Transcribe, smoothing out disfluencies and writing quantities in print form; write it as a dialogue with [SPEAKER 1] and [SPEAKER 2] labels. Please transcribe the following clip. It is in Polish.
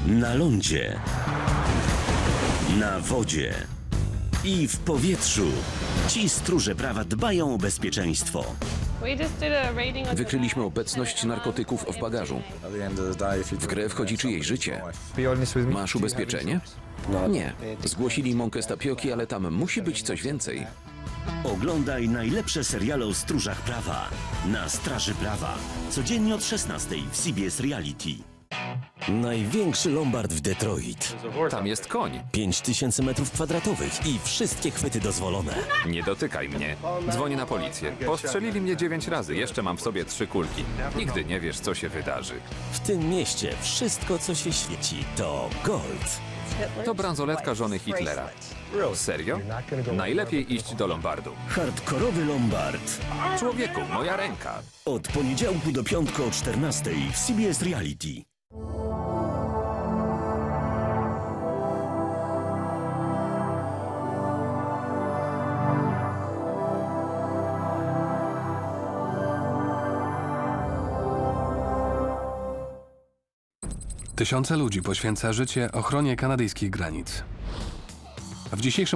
[SPEAKER 1] Na lądzie, na wodzie i w powietrzu. Ci stróże prawa dbają o bezpieczeństwo.
[SPEAKER 2] Wykryliśmy obecność narkotyków w bagażu. W grę wchodzi czyjeś życie. Masz ubezpieczenie? Nie. Zgłosili mąkę z tapioki, ale tam musi być coś więcej.
[SPEAKER 1] Oglądaj najlepsze seriale o stróżach prawa na Straży Prawa. Codziennie od 16 w CBS Reality. Największy lombard w Detroit.
[SPEAKER 3] Tam jest koń.
[SPEAKER 1] 5000 m² i wszystkie chwyty dozwolone.
[SPEAKER 3] Nie dotykaj mnie. Dzwonię na policję. Postrzelili mnie 9 razy. Jeszcze mam w sobie 3 kulki. Nigdy nie wiesz, co się wydarzy.
[SPEAKER 1] W tym mieście wszystko, co się świeci, to gold.
[SPEAKER 3] To bransoletka żony Hitlera. Serio? Najlepiej iść do lombardu.
[SPEAKER 1] Hardkorowy lombard.
[SPEAKER 3] Człowieku, moja ręka.
[SPEAKER 1] Od poniedziałku do piątku o 14 w CBS Reality.
[SPEAKER 4] Tysiące ludzi poświęca życie ochronie kanadyjskich granic. W dzisiejszym